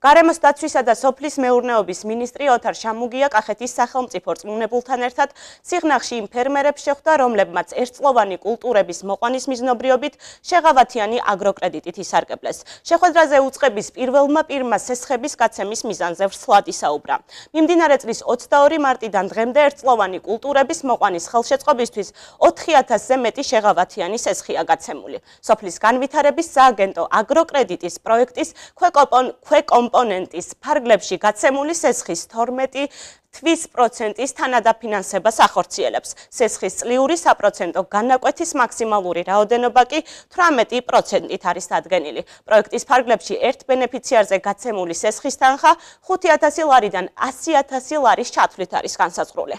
გარემოს დაცვისა და სოფლის მეურნეობის მინისტრი ოთარ შამუგია კახეთის სახელმწიფო რწმუნებულთან ერთად სიღნაღში იმ ფერმერებს შეხვდა, რომლებმაც ერთწლოვანი კულტურების მოყვანის მიზნობრიობით შეღავათიანი აგროკრედიტით ისარგებლეს. შეხვედრაზე უწყების პირველმა პირმა სესხების გაცემის მიზანზე ვრცლად ისაუბრა. მიმდინარე წლის 22 მარტიდან დღემდე ერთწლოვანი კულტურების მოყვანის ხელშეწყობისთვის 4000-ზე მეტი შეღავათიანი სესხია გაცემული. სოფლის განვითარების სააგენტო აგროკრედიტის პროექტის ქვეკომპონენტის ფარგლებში გაცემული სესხის 12 თვის პროცენტის თანადაფინანსებას ახორციელებს. სესხის წლიური საპროცენტო განაკვეთის მაქსიმალური რაოდენობა კი 18%-ით არის დადგენილი. პროექტის ფარგლებში ერთ ბენეფიციარზე გაცემული სესხის თანხა 5000 ლარიდან 100000 ლარის ჩათვლით არის განსაზღვრული.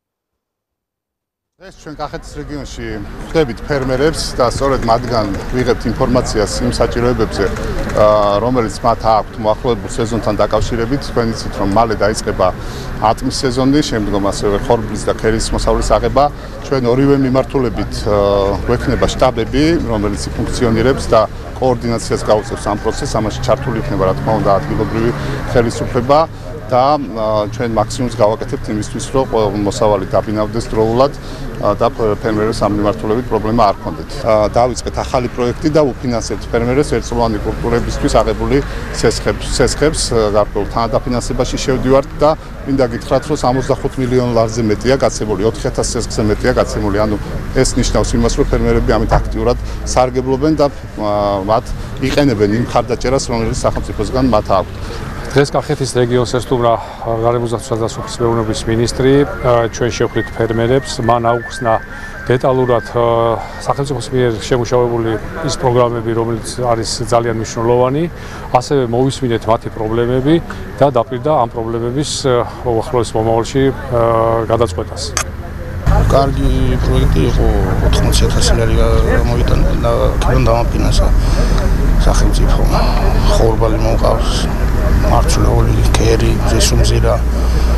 ეს ჩვენ კახეთის რეგიონში ხვდებით ფერმერებს და სწორედ მათგან ვიღებთ ინფორმაციას იმ საჭიროებებზე, რომელიც მათ აქვთ მოახლოებულ სეზონთან დაკავშირებით. თქვენ იცით, რომ მალე დაიწყება ატმის სეზონი, შემდგომ ასევე ხორბლის და ქერის მოსავლის აღება. ჩვენ ორივე მიმართულებით გვექნება შტაბები, რომელიც ფუნქციონირებს და კოორდინაციას გაუწევს ამ პროცესს. ამაში ჩართული იქნება, რა თქმა უნდა, ადგილობრივი ხელისუფლება და ჩვენ მაქსიმუმს გავაკეთებთ იმისთვის, რომ მოსავალი დაბინავდეს დროულად და ფერმერებს ამ მიმართულებით პრობლემა არ ჰქონდეთ. დავიწყეთ ახალი პროექტი და უფინანსებთ ფერმერებს ერთწლოვანი კულტურებისთვის აღებული სესხებს გარკვეულ თანადაფინანსებაში შევდივართ და მინდა გითხრათ, რომ 65 მილიონ ლარზე მეტია გაცემული, 4000 სესხზე მეტია გაცემული. ანუ ეს ნიშნავს იმას, რომ ფერმერები ამით აქტიურად სარგებლობენ და მათ იყენებენ იმ ხარდაჭერას, რომელიც სახელმწიფოსგან მათ აქვთ. დღეს კახეთის რეგიონს ესტუმრა გარემოს დაცვისა და სოფლის მეურნეობის მინისტრი. ჩვენ შევხვდით ფერმერებს, მან აუხსნა დეტალურად სახელმწიფოს მიერ შემუშავებული ის პროგრამები, რომელიც არის ძალიან მნიშვნელოვანი, ასევე მოვისმინეთ მათი პრობლემები და დაპირდა ამ პრობლემების უახლოეს მომავალში გადაწყვეტას. კარგი პროექტი იყო, 80,000 ლარი გამოვიტანა და კიდევ დამაფინანსა სახელმწიფო. ხორბალი მოყავს, მარცვლეული, ქერი, ზესუმზირა